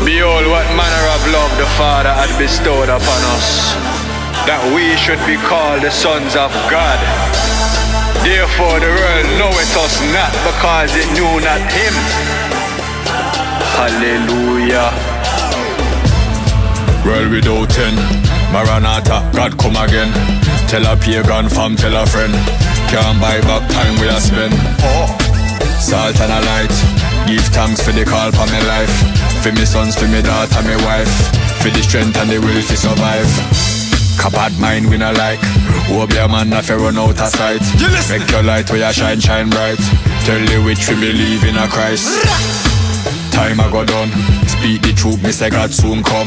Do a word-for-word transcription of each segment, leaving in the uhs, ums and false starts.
Behold, what manner of love the Father had bestowed upon us, that we should be called the sons of God. Therefore the world knoweth us not, because it knew not him. Hallelujah. World without ten, Maranatha, God come again. Tell a pagan fam, tell a friend, can't buy back time we a spend. Oh. Salt and a light, give thanks for the call for my life. For me sons, for me daughter, my wife, for the strength and the will to survive. Bad mind we not like, hope your man not fi run out of sight. Make your light where you shine, shine bright. Tell the witch we believe in a Christ. Time I go done, speak the truth, me say God soon come.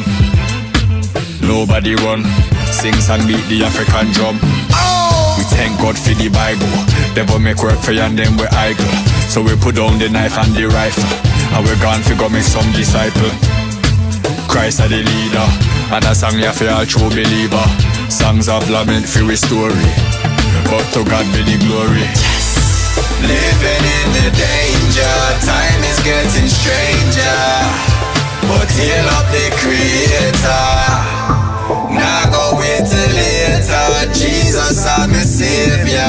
Nobody run, sings and beat the African drum. We thank God for the Bible, devil make work for you and them we idle. So we put down the knife and the rifle, and we gone fi go make some disciple. Christ are the leader, and a song you for all true believer. Songs of lament for we story, but to God be the glory. Living in the danger, time is getting stranger, but hail up the Creator. Now go wait till later, Jesus are my Savior.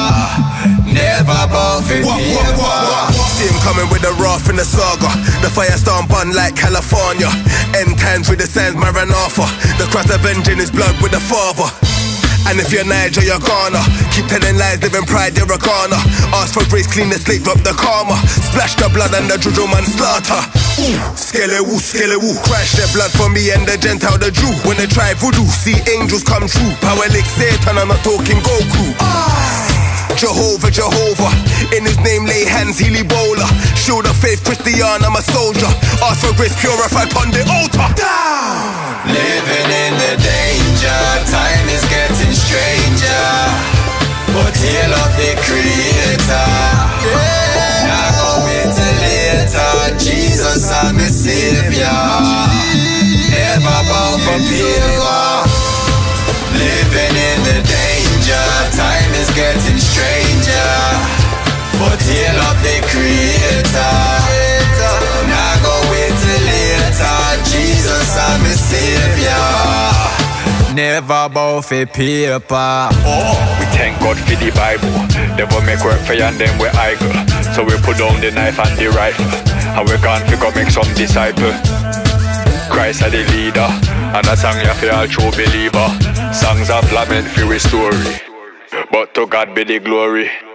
Never bow for fear. See him coming with the wrath in the saga. The firestorm bun like California. End times with the sands Maranatha. The cross avenging his blood with the Father. And if you're Niger, you're Ghana. Keep telling lies, live in pride, you're a Ghana. Ask for grace, clean the slate, drop the karma. Splash the blood and the juju man slaughter. Ooh, skele woo, skele woo. Crash their blood for me and the Gentile, the Jew. When they try voodoo, see angels come true. Power like Satan, I'm not talking Goku. Jehovah, Jehovah, in his name lay hands, heal Ebola. Shield of faith, Christian, I'm a soldier. Ask for grace, purified on the altar. Down! Living in the danger, time is getting stranger, but hail up the Creator. Yeah. Now go wait till later, Jesus are my Savior. Never bow for paper. Living in the danger, time is getting stranger, but hail up the Creator. Now go wait till later, Jesus are my Savior. Never bow for paper. Oh, we thank God for the Bible, devil make work for you and them we idle. So we put down the knife and the rifle, and we gone fi go make some disciple. Christ are the leader, and a song you for all true believer. Songs of lament for we story, but to God be the glory.